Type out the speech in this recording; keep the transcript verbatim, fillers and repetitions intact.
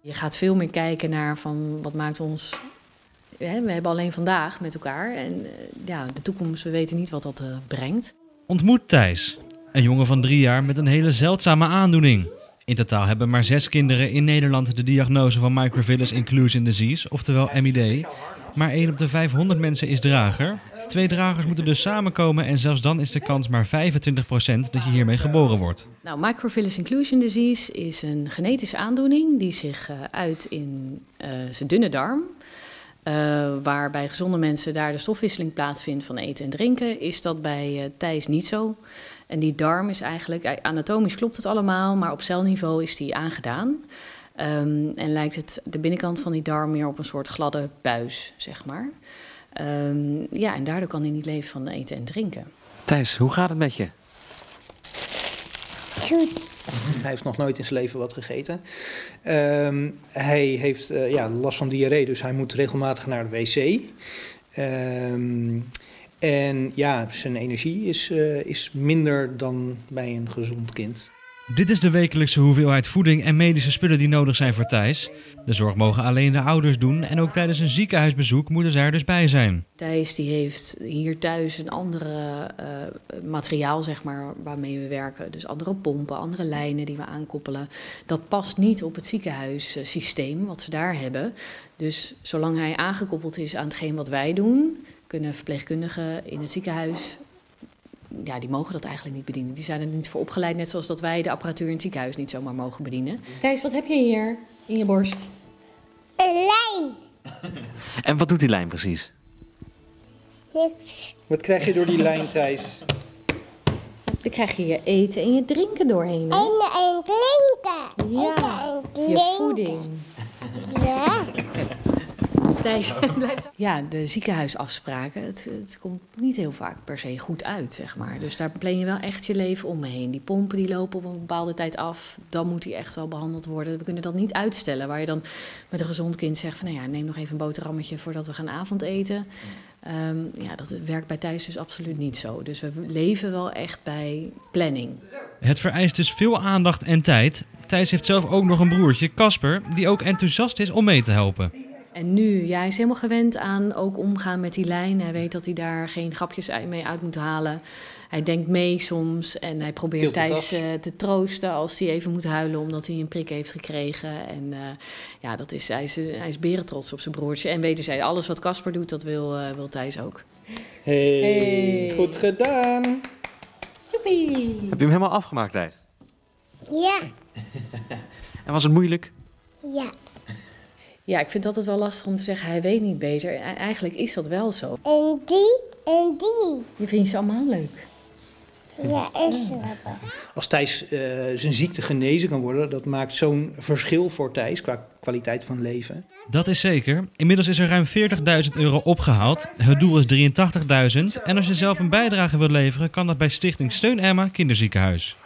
Je gaat veel meer kijken naar van wat maakt ons... We hebben alleen vandaag met elkaar en ja, de toekomst, we weten niet wat dat uh, brengt. Ontmoet Thijs, een jongen van drie jaar met een hele zeldzame aandoening. In totaal hebben maar zes kinderen in Nederland de diagnose van Microvillus inclusion disease, oftewel M I D. Maar één op de vijfhonderd mensen is drager. Twee dragers moeten dus samenkomen en zelfs dan is de kans maar vijfentwintig procent dat je hiermee geboren wordt. Nou, Microvillus inclusion disease is een genetische aandoening die zich uh, uit in uh, zijn dunne darm. Uh, waar bij gezonde mensen daar de stofwisseling plaatsvindt van eten en drinken, is dat bij uh, Thijs niet zo. En die darm is eigenlijk, anatomisch klopt het allemaal, maar op celniveau is die aangedaan. Um, en lijkt het de binnenkant van die darm meer op een soort gladde buis, zeg maar. Um, ja, en daardoor kan hij niet leven van eten en drinken. Thijs, hoe gaat het met je? Goed. Hij heeft nog nooit in zijn leven wat gegeten. Um, hij heeft uh, ja, last van diarree, dus hij moet regelmatig naar de wc. Um, en ja, zijn energie is, uh, is minder dan bij een gezond kind. Dit is de wekelijkse hoeveelheid voeding en medische spullen die nodig zijn voor Thijs. De zorg mogen alleen de ouders doen en ook tijdens een ziekenhuisbezoek moeten ze er dus bij zijn. Thijs die heeft hier thuis een andere uh, materiaal zeg maar, waarmee we werken. Dus andere pompen, andere lijnen die we aankoppelen. Dat past niet op het ziekenhuissysteem wat ze daar hebben. Dus zolang hij aangekoppeld is aan hetgeen wat wij doen, kunnen verpleegkundigen in het ziekenhuis... Ja, die mogen dat eigenlijk niet bedienen. Die zijn er niet voor opgeleid, net zoals dat wij de apparatuur in het ziekenhuis niet zomaar mogen bedienen. Thijs, wat heb je hier in je borst? Een lijn. En wat doet die lijn precies? Niks. Wat krijg je door die lijn, Thijs? Dan krijg je je eten en je drinken doorheen. Hè? Eten en drinken. Ja, Eten en drinken. je voeding. Ja. Thijs, ja, de ziekenhuisafspraken, het, het komt niet heel vaak per se goed uit, zeg maar. Dus daar plan je wel echt je leven omheen. Die pompen die lopen op een bepaalde tijd af, dan moet die echt wel behandeld worden. We kunnen dat niet uitstellen, waar je dan met een gezond kind zegt van, nou ja, neem nog even een boterhammetje voordat we gaan avondeten. Um, ja, dat werkt bij Thijs dus absoluut niet zo. Dus we leven wel echt bij planning. Het vereist dus veel aandacht en tijd. Thijs heeft zelf ook nog een broertje, Casper, die ook enthousiast is om mee te helpen. En nu, ja, hij is helemaal gewend aan ook omgaan met die lijn. Hij weet dat hij daar geen grapjes mee uit moet halen. Hij denkt mee soms en hij probeert Thijs uh, te troosten als hij even moet huilen omdat hij een prik heeft gekregen. En uh, ja, dat is, hij, is, hij is berentrots op zijn broertje. En weten zij, alles wat Casper doet, dat wil, uh, wil Thijs ook. Hey, hey, goed gedaan. Joepie. Heb je hem helemaal afgemaakt, Thijs? Ja. En was het moeilijk? Ja. Ja, ik vind het altijd wel lastig om te zeggen, hij weet niet beter. Eigenlijk is dat wel zo. En die en die. Je vindt ze allemaal leuk. Ja, is grappig. Als Thijs uh, zijn ziekte genezen kan worden, dat maakt zo'n verschil voor Thijs qua kwaliteit van leven. Dat is zeker. Inmiddels is er ruim veertigduizend euro opgehaald. Het doel is drieëntachtigduizend. En als je zelf een bijdrage wilt leveren, kan dat bij Stichting Steun Emma Kinderziekenhuis.